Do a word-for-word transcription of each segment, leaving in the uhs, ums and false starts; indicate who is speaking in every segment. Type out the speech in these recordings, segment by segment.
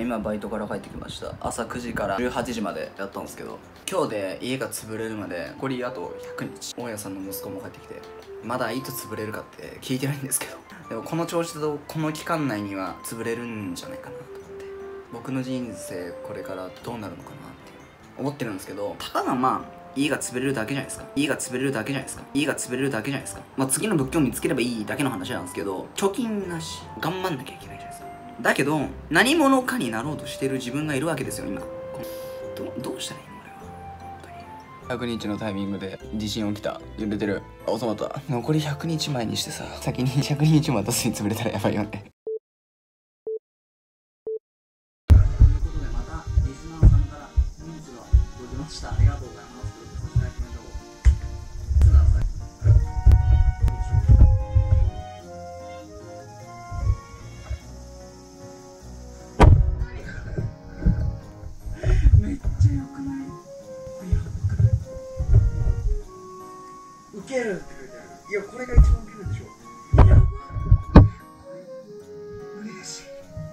Speaker 1: 今バイトから帰ってきました。朝くじからじゅうはちじまでやったんですけど、今日で家が潰れるまで残りあとひゃくにち。大家さんの息子も帰ってきて、まだいつ潰れるかって聞いてないんですけど、でもこの調子だとこの期間内には潰れるんじゃないかなと思って、僕の人生これからどうなるのかなって思ってるんですけど、たかがまあ家が潰れるだけじゃないですか。家が潰れるだけじゃないですか。家が潰れるだけじゃないですか。まあ次の物件を見つければいいだけの話なんですけど、貯金なし、頑張んなきゃいけないじゃないですか。だけど何者かになろうとしてる自分がいるわけですよ今。ど, どうしたらいいの俺は。本当にひゃくにちのタイミングで地震起きた。揺れてる。収まった。残りひゃくにちまえにしてさ、先にひゃくにちも私に潰れたらやばいよね。ということでまたリスナーさんからニーズが届きました。ありがとうございます。ウケるって書いてある。いや、これが一番ウケるでしょ。いや、嬉しい。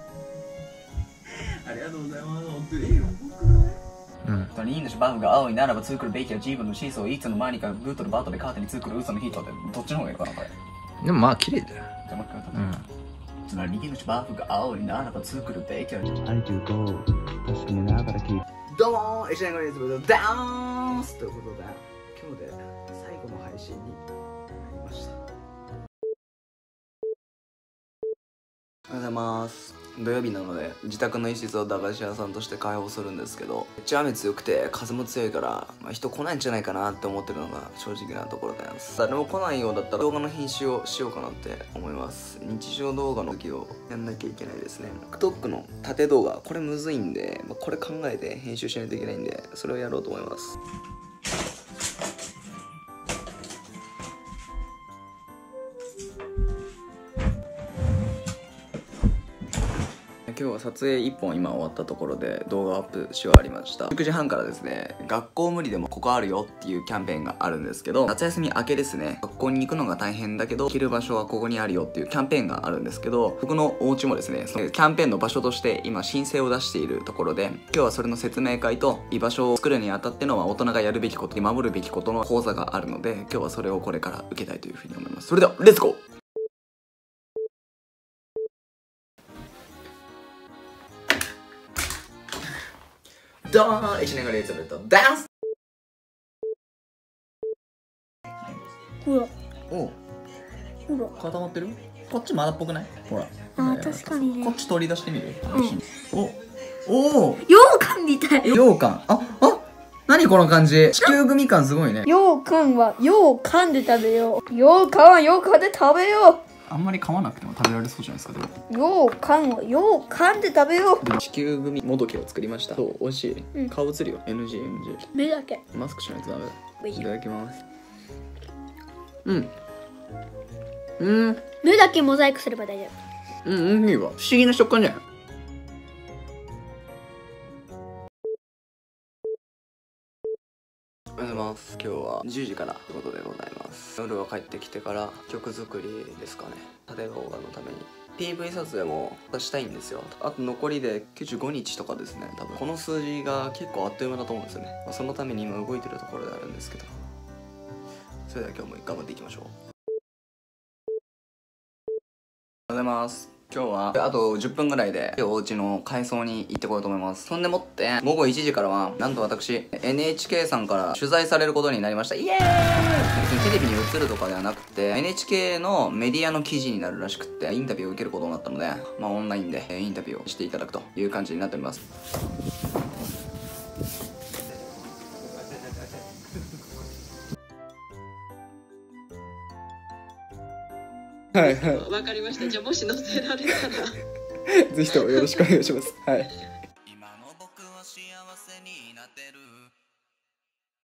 Speaker 1: ありがとうございます。本当に。え、やばくない？うん。本当にいいんでしょ。バフが青にならば作るべきは自分のシーソーをいつの間にかグッドとバットでカーテンに作る嘘のヒートってどっちの方がいいかなこれ。でもまあ綺麗だよ。じゃあもう一回歌って。うん。つまり右のバフが青にならば作るべきは。I do go。確かにながら聞いて。どうもー、一年後にいつものダンスということで、今日で最後の配信になりました。おはようございます。土曜日なので自宅の一室を駄菓子屋さんとして開放するんですけど、めっちゃ雨強くて風も強いから、まあ、人来ないんじゃないかなって思ってるのが正直なところであります。誰も来ないようだったら動画の編集をしようかなって思います。日常動画の時をやんなきゃいけないですね。 TikTok の縦動画これむずいんで、まあ、これ考えて編集しないといけないんで、それをやろうと思います。今日は撮影いっぽん今終わったところで動画アップし終わりました。じゅうくじはんからですね、学校無理でもここあるよっていうキャンペーンがあるんですけど、夏休み明けですね、学校に行くのが大変だけど行ける場所はここにあるよっていうキャンペーンがあるんですけど、僕のお家もですね、そのキャンペーンの場所として今申請を出しているところで、今日はそれの説明会と居場所を作るにあたっての大人がやるべきこと、守るべきことの講座があるので、今日はそれをこれから受けたいというふうに思います。それではレッツゴー。どうも、いちねん後にいつもとダンス。
Speaker 2: ほら。
Speaker 1: おう。
Speaker 2: ほら。
Speaker 1: 固まってる？こっちまだっぽくない？ほら。
Speaker 2: あ、確かにね。
Speaker 1: こっち取り出してみる？
Speaker 2: うん。
Speaker 1: お、おお。
Speaker 2: 羊羹みたい。
Speaker 1: 羊羹。あ、あ、何この感じ？地球グミ感すごいね。
Speaker 2: 羊羹は羊羹で食べよう。羊羹は羊羹で食べよう。
Speaker 1: あんまり買わなくても食べられそうじゃないですか。でも
Speaker 2: 羊羹は羊羹で食べよ
Speaker 1: う。地球グミもどきを作りました。そう、美味しい。うん、顔映るよ。エヌジーエヌジー。
Speaker 2: 目だけ。
Speaker 1: マスクしないとダメだ。いただきます。うん。うん。
Speaker 2: 目だけモザイクすれば大丈
Speaker 1: 夫。うん、うん、いいわ。不思議な食感じゃない。おはようございます。今日はじゅうじからということでございます。夜は帰ってきてから曲作りですかね。縦動画のために ピーブイ 撮影もしたいんですよ。あと残りできゅうじゅうごにちとかですね。多分この数字が結構あっという間だと思うんですよね。まあ、そのために今動いてるところであるんですけど、それでは今日も頑張っていきましょう。おはようございます。今日はあとじゅっぷんぐらいでお家の改装に行ってこようと思います。そんでもって午後いちじからはなんと私 エヌエイチケー さんから取材されることになりました。イエーイ。別にテレビに映るとかではなくて エヌエイチケー のメディアの記事になるらしくって、インタビューを受けることになったので、まあオンラインでインタビューをしていただくという感じになっております。はいはい、
Speaker 3: わかりました。じゃあもし載せられたら
Speaker 1: ぜひともよろしくお願いします。はい。